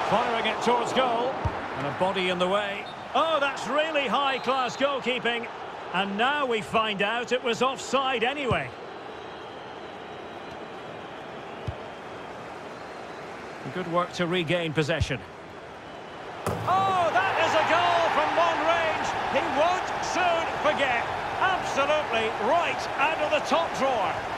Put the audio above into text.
Firing it towards goal. And a body in the way. Oh, that's really high-class goalkeeping. And now we find out it was offside anyway. Good work to regain possession. Oh, that is a goal from long range. He won't soon forget. Absolutely right out of the top drawer.